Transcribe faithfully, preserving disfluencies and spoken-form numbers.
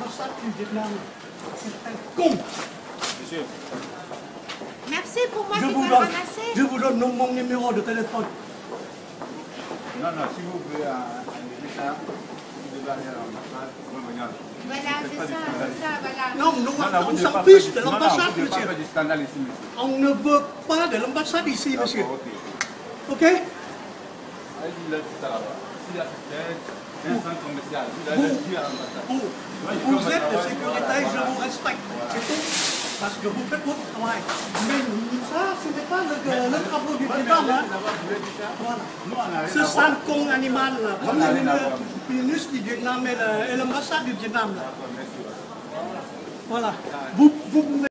l'ambassade du Vietnam. C'est un con. Monsieur. Merci pour moi Je qui vous peux donne, ramasser. je vous donne mon numéro de téléphone. Non, non, si vous voulez enlever ça, vous devez aller à l'ambassade. Voilà, c'est ça, c'est ça, voilà. Non, nous, Non, non, on vous s'en devez pas fiche faire de du- non, non, l'ambassade, vous devez pas monsieur. faire du scandale ici, monsieur. On ne veut pas de l'ambassade ici, monsieur. D'accord, ok. Ok? Allez-y, là, tout à l'heure. S'il y a peut-être un centre commercial, vous allez le dire à l'ambassade. Vous, vous êtes de sécurité, je vous respecte. C'est tout. Parce que vous faites votre travail. Mais ça, ce n'est pas le, le travail du Vietnam. Hein. Voilà. Ce sale con animal, là, comme le ministre du Vietnam et l'ambassade du Vietnam. Là. Voilà. Vous, vous